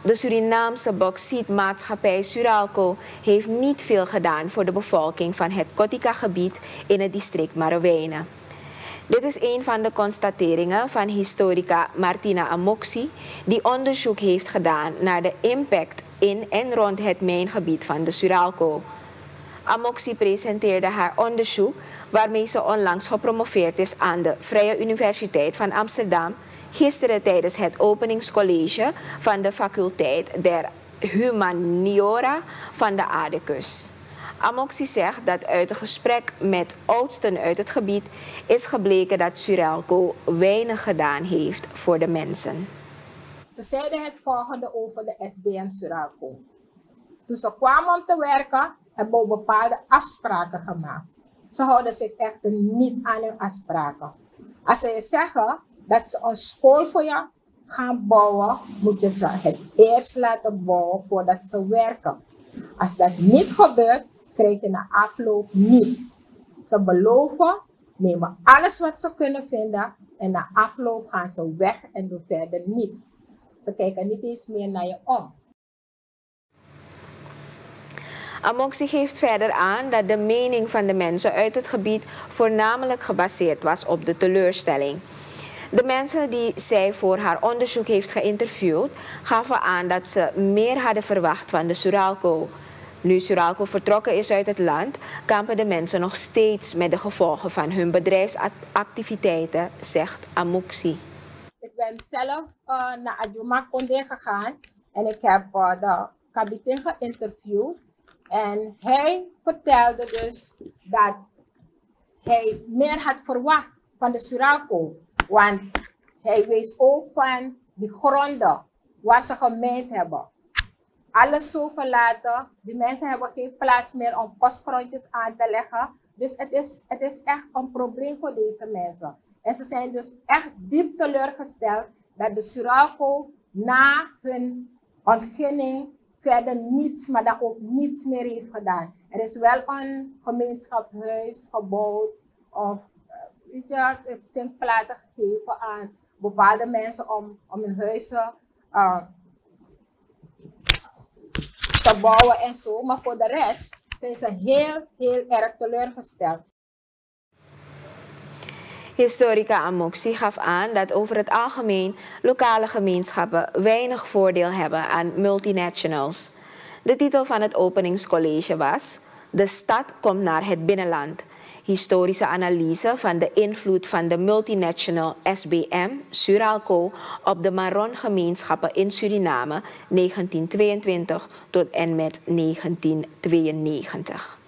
De Surinaamse bauxietmaatschappij Suralco heeft niet veel gedaan voor de bevolking van het Kotika-gebied in het district Marowijnen. Dit is een van de constateringen van historica Martina Amoxi, die onderzoek heeft gedaan naar de impact in en rond het mijngebied van de Suralco. Amoxi presenteerde haar onderzoek, waarmee ze onlangs gepromoveerd is aan de Vrije Universiteit van Amsterdam, gisteren tijdens het openingscollege van de faculteit der Humaniora van de Aardekust. Amoxi zegt dat uit een gesprek met oudsten uit het gebied is gebleken dat Suralco weinig gedaan heeft voor de mensen. Ze zeiden het volgende over de SBM Suralco. Toen ze kwamen om te werken, hebben we bepaalde afspraken gemaakt. Ze houden zich echter niet aan hun afspraken. Als ze je zeggen dat ze een school voor je gaan bouwen, moet je ze het eerst laten bouwen voordat ze werken. Als dat niet gebeurt, krijg je na afloop niets. Ze beloven, nemen alles wat ze kunnen vinden en na afloop gaan ze weg en doen verder niets. Ze kijken niet eens meer naar je om. Amoxi geeft verder aan dat de mening van de mensen uit het gebied voornamelijk gebaseerd was op de teleurstelling. De mensen die zij voor haar onderzoek heeft geïnterviewd, gaven aan dat ze meer hadden verwacht van de Suralco. Nu Suralco vertrokken is uit het land, kampen de mensen nog steeds met de gevolgen van hun bedrijfsactiviteiten, zegt Amoxi. Ik ben zelf naar Adjuma Condé gegaan en ik heb de kapitein geïnterviewd. En hij vertelde dus dat hij meer had verwacht van de Suralco. Want hij wees ook van die gronden waar ze gemijnd hebben. Alles zo verlaten. Die mensen hebben geen plaats meer om postgrondjes aan te leggen. Dus het is echt een probleem voor deze mensen. En ze zijn dus echt diep teleurgesteld dat de Suralco na hun ontginning verder niets, maar dan ook niets meer heeft gedaan. Er is wel een gemeenschapshuis gebouwd of zinkplaten gegeven aan bepaalde mensen om hun huizen te bouwen en zo. Maar voor de rest zijn ze heel erg teleurgesteld. Historica Amoxi gaf aan dat over het algemeen lokale gemeenschappen weinig voordeel hebben aan multinationals. De titel van het openingscollege was De stad komt naar het binnenland. Historische analyse van de invloed van de multinational SBM Suralco op de Maron-gemeenschappen in Suriname 1922 tot en met 1992.